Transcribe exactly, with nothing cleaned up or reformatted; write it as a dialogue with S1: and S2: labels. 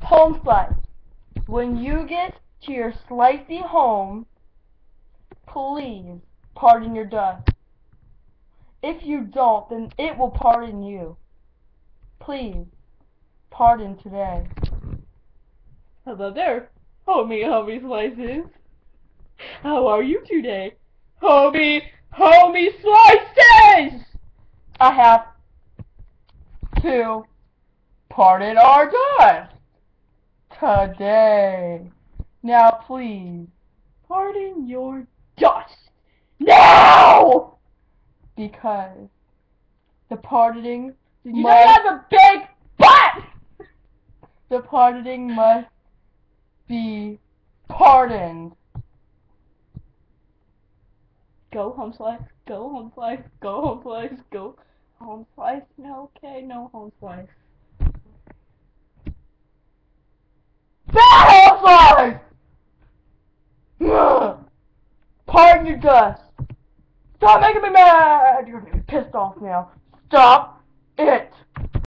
S1: Home slice. When you get to your slicey home, please pardon your dust. If you don't, then it will pardon you. Please, pardon today.
S2: Hello there, homie homie slices. How are you today? Homie homie slices!
S1: I have to pardon our dust today. Now please,
S2: Pardon your dust. Now!
S1: because the pardoning
S2: Did you
S1: must,
S2: know you have a big butt?
S1: the pardoning must be pardoned.
S2: Go home slice, go home slice, go home slice, go home slice. No, okay, no home slice.
S1: Bad home slice! Pardon your dust. Stop making me mad! You're gonna be pissed off now. Stop it!